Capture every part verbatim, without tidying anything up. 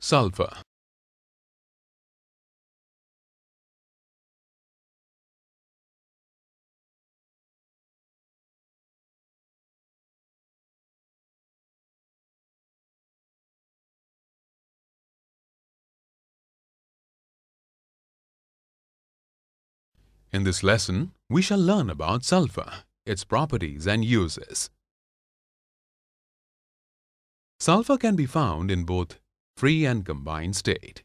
Sulphur. In this lesson, we shall learn about sulphur, its properties and uses. Sulphur can be found in both free and combined state.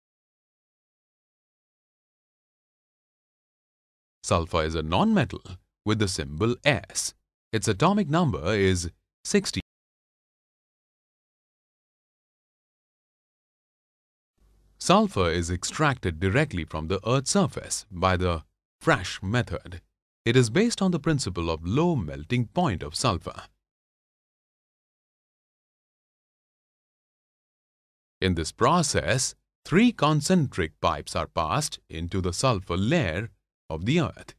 Sulphur is a nonmetal with the symbol S. Its atomic number is sixty. Sulphur is extracted directly from the Earth's surface by the fresh method. It is based on the principle of low melting point of sulphur. In this process, three concentric pipes are passed into the sulphur layer of the Earth.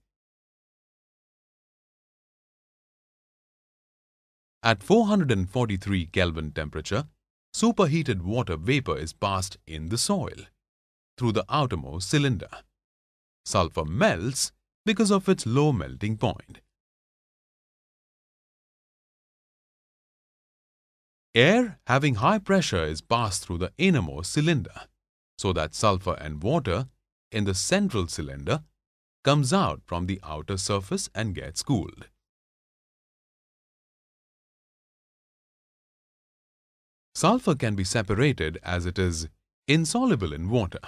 At four hundred forty-three Kelvin temperature, superheated water vapor is passed in the soil through the outermost cylinder. Sulphur melts because of its low melting point. Air having high pressure is passed through the innermost cylinder, so that sulphur and water in the central cylinder comes out from the outer surface and gets cooled. Sulphur can be separated as it is insoluble in water.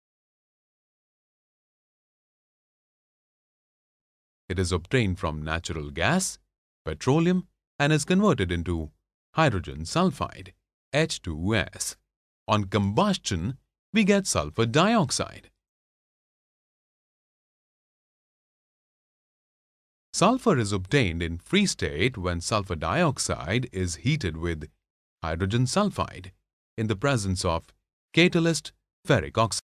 It is obtained from natural gas, petroleum, and is converted into hydrogen sulfide, H two S. On combustion, we get sulfur dioxide. Sulfur is obtained in free state when sulfur dioxide is heated with hydrogen sulfide in the presence of catalyst ferric oxide.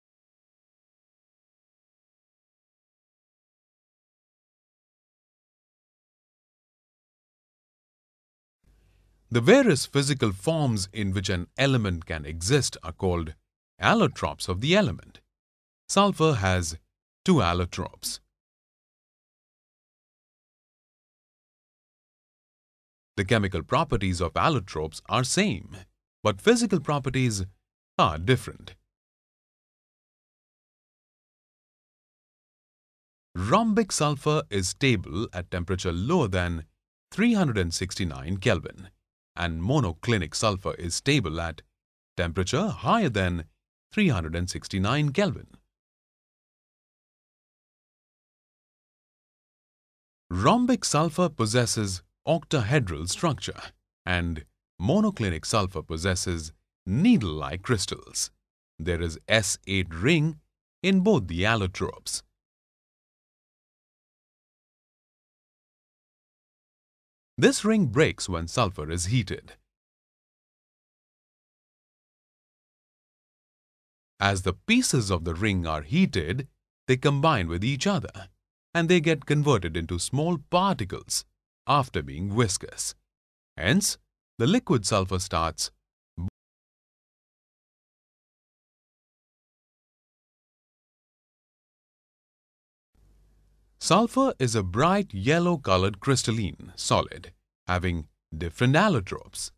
The various physical forms in which an element can exist are called allotropes of the element. Sulphur has two allotropes. The chemical properties of allotropes are same, but physical properties are different. Rhombic sulfur is stable at temperature lower than three hundred sixty-nine Kelvin. And monoclinic sulfur is stable at temperature higher than three hundred sixty-nine Kelvin. Rhombic sulfur possesses octahedral structure and monoclinic sulfur possesses needle-like crystals. There is S eight ring in both the allotropes. This ring breaks when sulfur is heated. As the pieces of the ring are heated, they combine with each other and they get converted into small particles after being viscous. Hence, the liquid sulfur starts. Sulfur is a bright yellow-colored crystalline solid having different allotropes.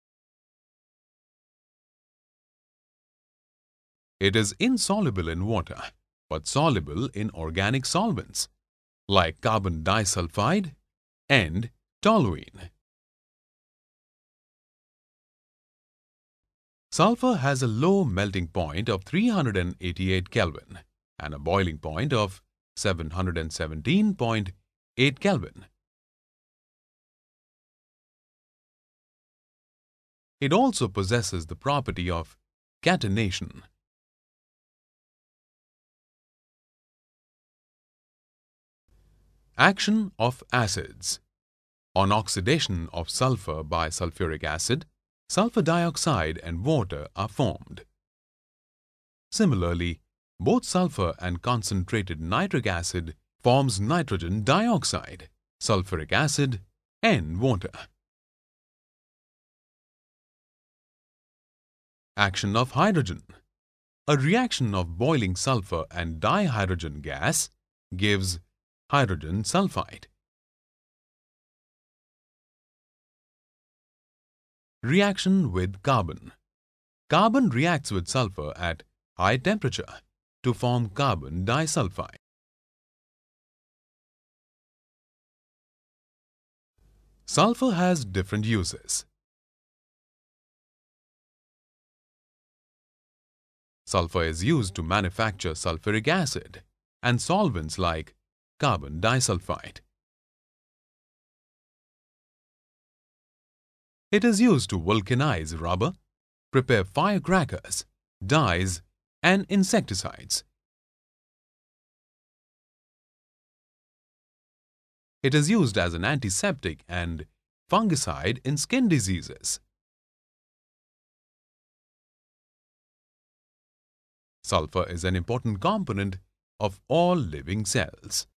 It is insoluble in water but soluble in organic solvents like carbon disulfide and toluene. Sulfur has a low melting point of three hundred eighty-eight Kelvin and a boiling point of seven hundred seventeen point eight Kelvin. It also possesses the property of catenation. Action of acids. On oxidation of sulfur by sulfuric acid, sulfur dioxide and water are formed. Similarly, both sulfur and concentrated nitric acid forms nitrogen dioxide, sulfuric acid and water. Action of hydrogen. A reaction of boiling sulfur and dihydrogen gas gives hydrogen sulfide. Reaction with carbon. Carbon reacts with sulfur at high temperature to form carbon disulfide. Sulfur has different uses. Sulfur is used to manufacture sulfuric acid and solvents like carbon disulfide. It is used to vulcanize rubber, prepare firecrackers, dyes, and insecticides. It is used as an antiseptic and fungicide in skin diseases. Sulfur is an important component of all living cells.